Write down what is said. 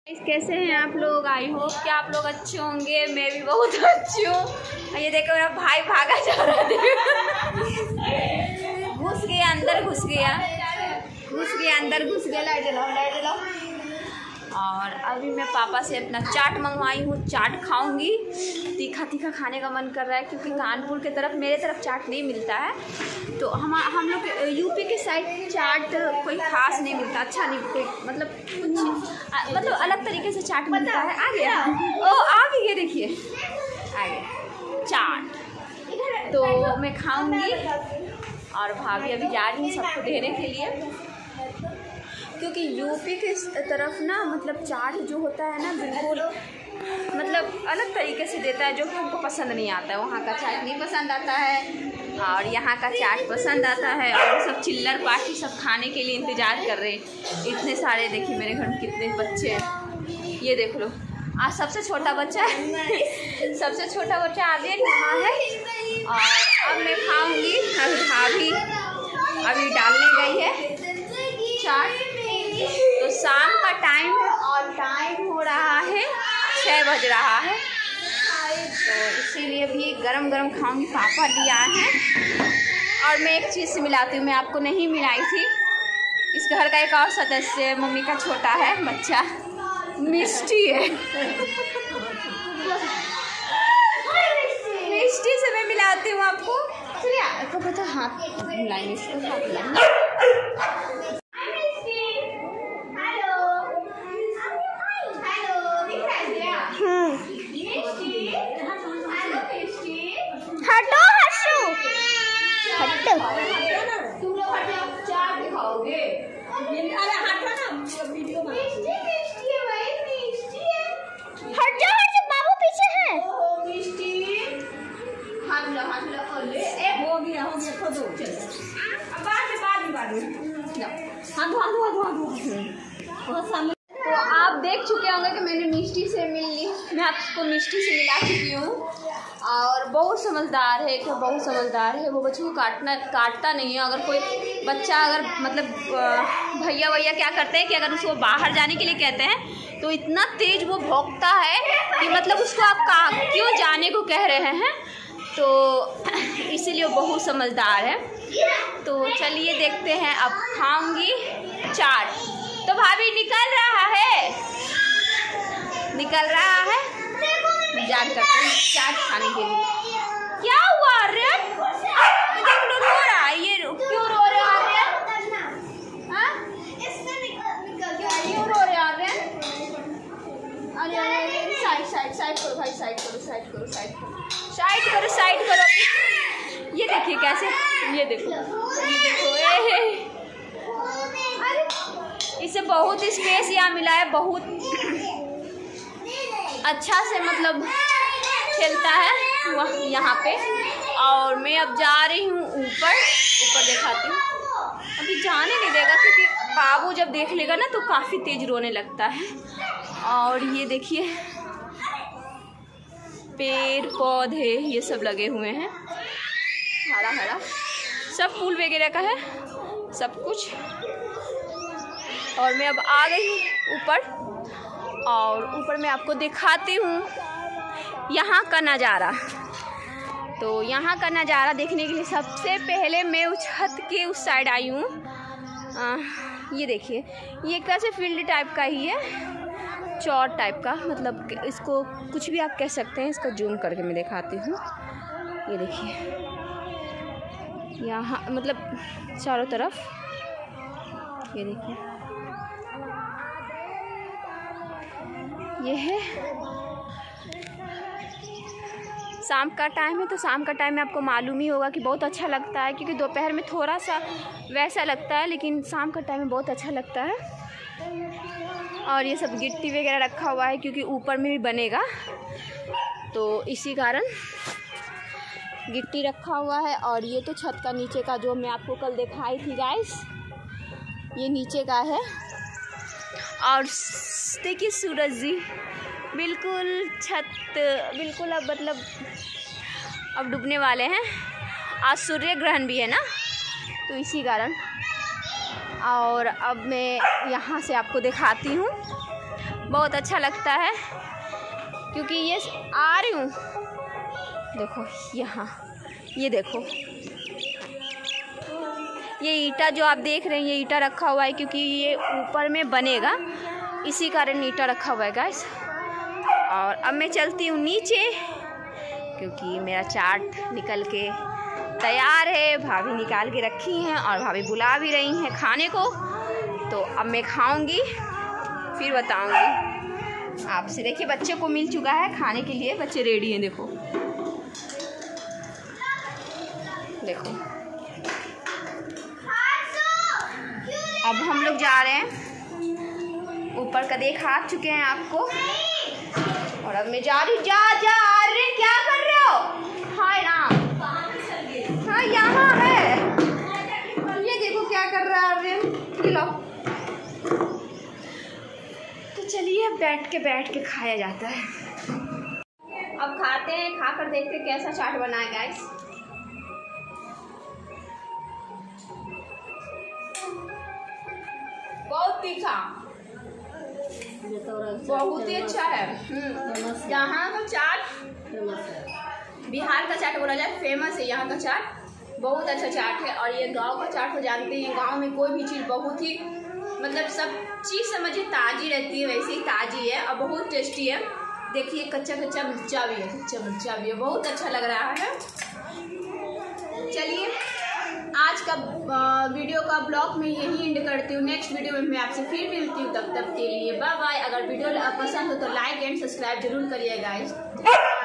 कैसे हैं आप लोग? आई होप कि आप लोग अच्छे होंगे। मैं भी बहुत अच्छी हूँ। ये देखो मेरा भाई भागा जा रहा है, घुस गया अंदर, घुस गया अंदर, घुस गया। लाइट लो। और अभी मैं पापा से अपना चाट मंगवाई हूँ, चाट खाऊंगी। तीखा तीखा खाने का मन कर रहा है क्योंकि कानपुर के तरफ, मेरे तरफ चाट नहीं मिलता है। तो हम लोग यूपी के साइड चाट कोई खास नहीं मिलता, अच्छा नहीं, कोई मतलब अलग तरीके से चाट मिलता है। आ गया, आ गया, देखिए आ गया चाट। तो मैं खाऊंगी और भाभी अभी जा रही है सबको देने के लिए, क्योंकि यूपी के तरफ ना मतलब चाट जो होता है ना बिल्कुल मतलब अलग तरीके से देता है, जो कि हमको पसंद नहीं आता है। वहाँ का चाट नहीं पसंद आता है और यहाँ का चाट पसंद आता है। और सब चिल्लर पार्टी सब खाने के लिए इंतज़ार कर रहे हैं। इतने सारे, देखिए मेरे घर में कितने बच्चे हैं, ये देख लो। आज सबसे छोटा बच्चा है सबसे छोटा बच्चा आर्यन यहाँ है। और अब मैं खाऊँगी। भाभी अभी डालने गई है चाट। तो शाम का टाइम है और टाइम हो रहा है 6 बज रहा है, तो इसीलिए भी गरम गरम खाऊंगी। पापा लिया है। और मैं एक चीज़ से मिलाती हूँ, मैं आपको नहीं मिलाई थी। इस घर का एक और सदस्य है, मम्मी का छोटा है बच्चा, मिष्टी है। मिष्टी से मैं मिलाती हूँ आपको। चलिए पता, हाथ मिलाएंगे इसको, हाथ मिलाएंगे। हटो हर्षु, हटो। तुम लोग चाट दिखाओगे? अरे हटो ना, वीडियो में मिष्टी है भाई, मिष्टी है। हटो हर्षु, बाबू पीछे है। ओह मिष्टी, हाथ लो ले। हो गया खो दो। अब बाद में हाथ। तो आप देख चुके होंगे कि मैंने मिष्टी से मिल ली, मैं आपको मिष्टी से मिला चुकी हूँ। और बहुत समझदार है, बहुत समझदार है। वो बच्चों को काटता नहीं है। अगर कोई बच्चा अगर मतलब भैया क्या करते हैं कि अगर उसको बाहर जाने के लिए कहते हैं तो इतना तेज़ वो भौंकता है कि मतलब उसको आप क्यों जाने को कह रहे हैं। तो इसीलिए वो बहुत समझदार है। तो चलिए देखते हैं, अब खाऊंगी चाट। तो भाभी निकल रहा है इंतजार करते हैं चाट खाने के लिए। क्या हुआ आर्यन? रो रहा है ये, क्यों रो रहे आर्यन? क्यों रो रहे आर्यन? अरे साइड करो भाई, साइड करो। ये देखिए कैसे, ये देखो इसे बहुत स्पेस यहाँ मिला है, बहुत अच्छा से मतलब खेलता है यहाँ पे। और मैं अब जा रही हूँ ऊपर दिखाती हूँ। अभी जाने नहीं देगा क्योंकि बाबू जब देख लेगा ना तो काफ़ी तेज रोने लगता है। और ये देखिए पेड़ पौधे ये सब लगे हुए हैं, हरा सब फूल वगैरह का है सब कुछ। और मैं अब आ गई हूँ ऊपर, और ऊपर मैं आपको दिखाती हूँ यहाँ का नज़ारा। तो यहाँ का नज़ारा देखने के लिए सबसे पहले मैं उस छत के उस साइड आई हूँ। ये देखिए, ये कैसे फील्ड टाइप का ही है, चौर टाइप का, मतलब इसको कुछ भी आप कह सकते हैं। इसको जूम करके मैं दिखाती हूँ। ये देखिए यहाँ मतलब चारों तरफ, ये देखिए ये है। शाम का टाइम है, तो शाम का टाइम में आपको मालूम ही होगा कि बहुत अच्छा लगता है, क्योंकि दोपहर में थोड़ा सा वैसा लगता है, लेकिन शाम का टाइम में बहुत अच्छा लगता है। और ये सब गिट्टी वगैरह रखा हुआ है क्योंकि ऊपर में भी बनेगा, तो इसी कारण गिट्टी रखा हुआ है। और ये तो छत का नीचे का जो मैं आपको कल दिखाई थी गाइस, ये नीचे का है। और देखिए सूरज जी बिल्कुल छत बिल्कुल अब मतलब अब डूबने वाले हैं। आज सूर्य ग्रहण भी है ना, तो इसी कारण। और अब मैं यहाँ से आपको दिखाती हूँ बहुत अच्छा लगता है, क्योंकि ये आ रही हूँ, देखो यहाँ, ये देखो ये ईंटा जो आप देख रहे हैं, ये ईंटा रखा हुआ है क्योंकि ये ऊपर में बनेगा, इसी कारण ईंटा रखा हुआ है गाइस। और अब मैं चलती हूँ नीचे, क्योंकि मेरा चाट निकल के तैयार है, भाभी निकाल के रखी हैं और भाभी बुला भी रही हैं खाने को। तो अब मैं खाऊंगी, फिर बताऊंगी आपसे। देखिए बच्चे को मिल चुका है खाने के लिए, बच्चे रेडी हैं, देखो देखो। अब हम लोग जा रहे हैं, ऊपर का देखा चुके हैं आपको, और अब मैं जा रही हूँ। जा जा अरे क्या कर रहे हो? हाय राम, हाँ यहाँ है, ये देखो क्या कर रहा है अरविंद, खिलाओ। तो चलिए बैठ के खाया जाता है। अब खाते हैं, खाकर देखते हैं कैसा चाट बना है गाइस। बहुत तीखा, बहुत ही अच्छा है। यहाँ का चाट, बिहार का चाट बोला जाए, फेमस है यहाँ का चाट, बहुत अच्छा चाट है। और ये गांव का चाट तो जानते हैं, गांव में कोई भी चीज़ बहुत ही मतलब सब चीज़ समझिए ताज़ी रहती है, वैसे ही ताज़ी है और बहुत टेस्टी है। देखिए कच्चा कच्चा मिर्चा भी है, कच्चा मिर्चा भी है, बहुत अच्छा लग रहा है। चलिए आज का वीडियो का ब्लॉग में यही एंड करती हूँ। नेक्स्ट वीडियो में मैं आपसे फिर मिलती हूँ, तब तक के लिए बाय बाय। अगर वीडियो पसंद हो तो लाइक एंड सब्सक्राइब जरूर करिए गाइस।